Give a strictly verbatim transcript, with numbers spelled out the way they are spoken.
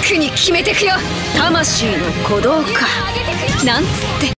クに決めてくよ。魂の鼓動かなんつって。